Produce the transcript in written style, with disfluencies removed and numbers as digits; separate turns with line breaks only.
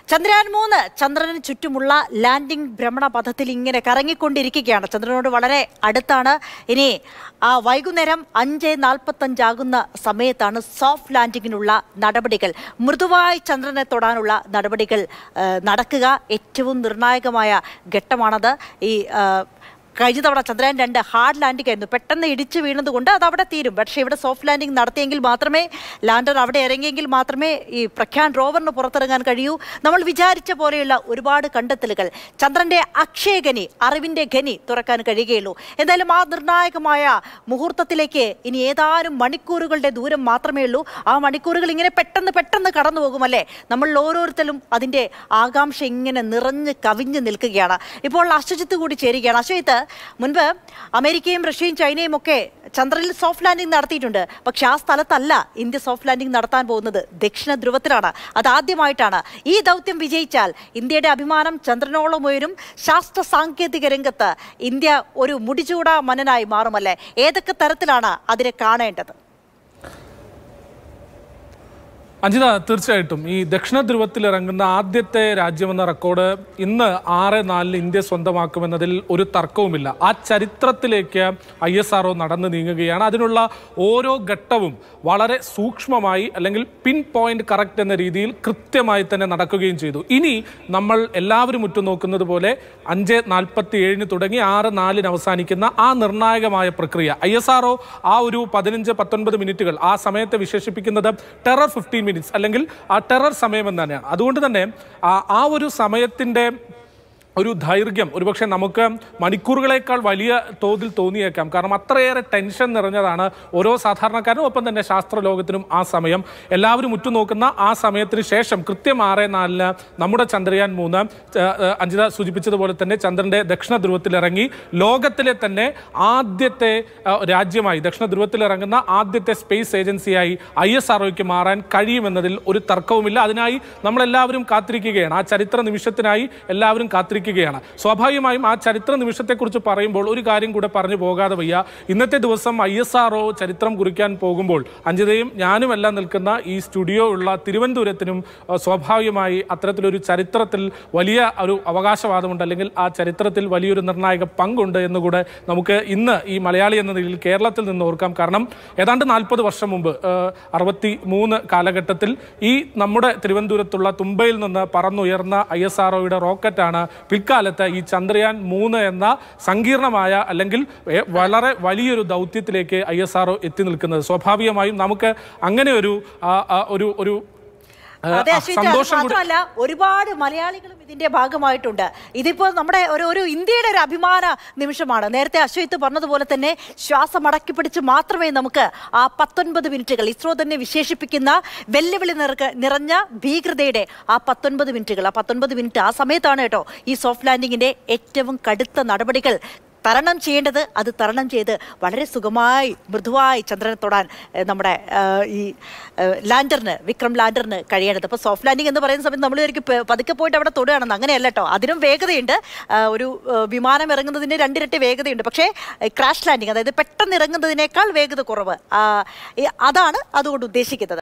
Chandrayaan-3 ചന്ദ്രന് ചുറ്റുമുള്ള landing ഭ്രമണ പഥത്തിൽ ഇങ്ങനെ കറങ്ങിക്കൊണ്ടിരിക്കുകയാണ്. ചന്ദ്രനോട് വളരെ അടുത്താണ്. ഇനി വൈകുന്നേരം 5:45 ആകുന്ന സമയത്താണ് സോഫ്റ്റ് ലാൻഡിങ്ങിനുള്ള നടപടികൾ, മൃദുവായി ചന്ദ്രനെ തൊടാനുള്ള നടപടികൾ നടക്കുക. ഏറ്റവും നിർണായകമായ ഘട്ടമാണത്. ഈ കഴിഞ്ഞ തവണ Chandrayaan-2 ഹാർഡ് ലാൻഡിംഗ് ആയിരുന്നു. പെട്ടെന്ന് ഇടിച്ചു വീണതുകൊണ്ട് അത് അവിടെ തീരും. പക്ഷേ ഇവിടെ സോഫ്റ്റ് ലാൻഡിംഗ് നടത്തിയെങ്കിൽ മാത്രമേ, ലാൻഡർ അവിടെ ഇറങ്ങിയെങ്കിൽ മാത്രമേ ഈ പ്രഖ്യാൻ റോവറിന് പുറത്തിറങ്ങാൻ കഴിയൂ. നമ്മൾ വിചാരിച്ച പോലെയുള്ള ഒരുപാട് കണ്ടെത്തലുകൾ, ചന്ദ്രന്റെ അക്ഷയഖനി, അറിവിന്റെ ഖനി തുറക്കാൻ കഴിയുകയുള്ളൂ. എന്തായാലും ആ നിർണായകമായ മുഹൂർത്തത്തിലേക്ക് ഇനി ഏതാനും മണിക്കൂറുകളുടെ ദൂരം മാത്രമേ ഉള്ളൂ. ആ മണിക്കൂറുകൾ ഇങ്ങനെ പെട്ടെന്ന് കടന്നു പോകുമല്ലേ. നമ്മൾ ഓരോരുത്തരും അതിന്റെ ആകാംക്ഷ ഇങ്ങനെ നിറഞ്ഞ് കവിഞ്ഞ് നിൽക്കുകയാണ്. ഇപ്പോൾ അശ്വജിത്ത് കൂടി ചേരുകയാണ്. അശ്വജിത്ത്, മുൻപ് അമേരിക്കയും റഷ്യയും ചൈനയും ഒക്കെ ചന്ദ്രനിൽ സോഫ്റ്റ് ലാൻഡിംഗ് നടത്തിയിട്ടുണ്ട്. പക്ഷെ ആ സ്ഥലത്തല്ല ഇന്ത്യ സോഫ്റ്റ് ലാൻഡിംഗ് നടത്താൻ പോകുന്നത്. ദക്ഷിണ ധ്രുവത്തിലാണ്. അതാദ്യമായിട്ടാണ്. ഈ ദൗത്യം വിജയിച്ചാൽ ഇന്ത്യയുടെ അഭിമാനം ചന്ദ്രനോളം ഉയരും. ശാസ്ത്ര സാങ്കേതിക രംഗത്ത് ഇന്ത്യ ഒരു മുടിചൂട മനനായി മാറുമല്ലേ. ഏതൊക്കെ തരത്തിലാണ് അതിനെ കാണേണ്ടത്?
അഞ്ജിത, തീർച്ചയായിട്ടും ഈ ദക്ഷിണ ധ്രുവത്തിൽ ഇറങ്ങുന്ന ആദ്യത്തെ രാജ്യമെന്ന റെക്കോർഡ് ഇന്ന് 6:04 ഇന്ത്യ സ്വന്തമാക്കുമെന്നതിൽ ഒരു തർക്കവുമില്ല. ആ ചരിത്രത്തിലേക്ക് ISRO നടന്നു നീങ്ങുകയാണ്. അതിനുള്ള ഓരോ ഘട്ടവും വളരെ സൂക്ഷ്മമായി, അല്ലെങ്കിൽ പിൻ പോയിന്റ് കറക്റ്റ് എന്ന രീതിയിൽ കൃത്യമായി തന്നെ നടക്കുകയും ചെയ്തു. ഇനി നമ്മൾ എല്ലാവരും ഉറ്റുനോക്കുന്നത് പോലെ 5:47 തുടങ്ങി 6:04 അവസാനിക്കുന്ന ആ നിർണായകമായ പ്രക്രിയ, ISRO ആ ഒരു 15-19 മിനിറ്റുകൾ ആ സമയത്തെ വിശേഷിപ്പിക്കുന്നത് ടെറർ 15 മിനിറ്റ്സ്, അല്ലെങ്കിൽ ആ ടെറർ സമയം എന്ന് തന്നെയാണ്. അതുകൊണ്ട് തന്നെ ആ ഒരു സമയത്തിൻ്റെ ഒരു ദൈർഘ്യം ഒരുപക്ഷെ നമുക്ക് മണിക്കൂറുകളേക്കാൾ വലിയ തോതിൽ തോന്നിയേക്കാം. കാരണം അത്രയേറെ ടെൻഷൻ നിറഞ്ഞതാണ് ഓരോ സാധാരണക്കാരനും, ഒപ്പം തന്നെ ശാസ്ത്രലോകത്തിനും. ആ സമയം എല്ലാവരും ഉറ്റുനോക്കുന്ന ആ സമയത്തിന് ശേഷം കൃത്യം 6:04 നമ്മുടെ Chandrayaan-3 അഞ്ജിത സൂചിപ്പിച്ചതുപോലെ തന്നെ ചന്ദ്രന്റെ ദക്ഷിണ ധ്രുവത്തിലിറങ്ങി ലോകത്തിലെ തന്നെ ആദ്യത്തെ രാജ്യമായി, ദക്ഷിണ ധ്രുവത്തിലിറങ്ങുന്ന ആദ്യത്തെ സ്പേസ് ഏജൻസിയായി ISROയ്ക്ക് മാറാൻ കഴിയുമെന്നതിൽ ഒരു തർക്കവുമില്ല. അതിനായി നമ്മളെല്ലാവരും കാത്തിരിക്കുകയാണ്. ആ ചരിത്ര നിമിഷത്തിനായി എല്ലാവരും കാത്തിരിക്കുകയാണ്. സ്വാഭാവികമായും ആ ചരിത്ര നിമിഷത്തെക്കുറിച്ച് പറയുമ്പോൾ ഒരു കാര്യം കൂടെ പറഞ്ഞു പോകാതെ വയ്യ. ഇന്നത്തെ ദിവസം ISRO ചരിത്രം കുറിക്കാൻ പോകുമ്പോൾ അഞ്ജിതയും ഞാനും എല്ലാം നിൽക്കുന്ന ഈ സ്റ്റുഡിയോ ഉള്ള തിരുവനന്തപുരത്തിനും സ്വാഭാവികമായി അത്തരത്തിലൊരു ചരിത്രത്തിൽ വലിയ ഒരു അവകാശവാദമുണ്ട്, അല്ലെങ്കിൽ ആ ചരിത്രത്തിൽ വലിയൊരു നിർണായക പങ്കുണ്ട് എന്നുകൂടെ നമുക്ക് ഇന്ന് ഈ മലയാളി എന്ന നിലയിൽ കേരളത്തിൽ നിന്ന് ഓർക്കാം. കാരണം ഏതാണ്ട് 40 വർഷം മുമ്പ് 63 കാലഘട്ടത്തിൽ ഈ നമ്മുടെ തിരുവനന്തപുരത്തുള്ള തുമ്പയിൽ നിന്ന് പറന്നുയർന്ന ISROയുടെ റോക്കറ്റാണ് പിൽക്കാലത്ത് ഈ Chandrayaan-3 എന്ന സങ്കീർണമായ, അല്ലെങ്കിൽ വളരെ വലിയൊരു ദൗത്യത്തിലേക്ക് ISRO എത്തി നിൽക്കുന്നത്. സ്വാഭാവികമായും നമുക്ക് അങ്ങനെ ഒരു
മാത്രമല്ല ഒരുപാട് മലയാളികളും ഇതിന്റെ ഭാഗമായിട്ടുണ്ട്. ഇതിപ്പോ നമ്മുടെ ഒരു ഇന്ത്യയുടെ ഒരു അഭിമാന നിമിഷമാണ്. നേരത്തെ അശ്വജിത്ത് പറഞ്ഞതുപോലെ തന്നെ ശ്വാസം അടക്കി പിടിച്ച് മാത്രമേ നമുക്ക് ആ 19 മിനിറ്റുകൾ, ഇസ്രോ തന്നെ വിശേഷിപ്പിക്കുന്ന വെല്ലുവിളി നിറഞ്ഞ ഭീകരതയുടെ ആ 19 മിനിറ്റുകൾ, ആ 19 മിനിറ്റ് ആ സമയത്താണ് കേട്ടോ ഈ സോഫ്റ്റ് ലാൻഡിങ്ങിന്റെ ഏറ്റവും കടുത്ത നടപടികൾ തരണം ചെയ്യേണ്ടത്. അത് തരണം ചെയ്ത് വളരെ സുഖമായി മൃദുവായി ചന്ദ്രനെ തൊടാൻ നമ്മുടെ ഈ ലാൻഡറിന്, വിക്രം ലാൻഡറിന് കഴിയേണ്ടത്. അപ്പോൾ സോഫ്റ്റ് ലാൻഡിംഗ് എന്ന് പറയുന്ന സമയത്ത് നമ്മൾ ഒരിക്കൽ പതുക്കെ പോയിട്ട് അവിടെ തൊടുകയാണെന്ന്, അങ്ങനെയല്ല കേട്ടോ. അതിനും വേഗതയുണ്ട്. ഒരു വിമാനം ഇറങ്ങുന്നതിന് 2 ഇരട്ടി വേഗതയുണ്ട്. പക്ഷേ ക്രാഷ് ലാൻഡിങ്, അതായത് പെട്ടെന്ന് ഇറങ്ങുന്നതിനേക്കാൾ വേഗത കുറവ്, അതാണ് അതുകൊണ്ട് ഉദ്ദേശിക്കുന്നത്.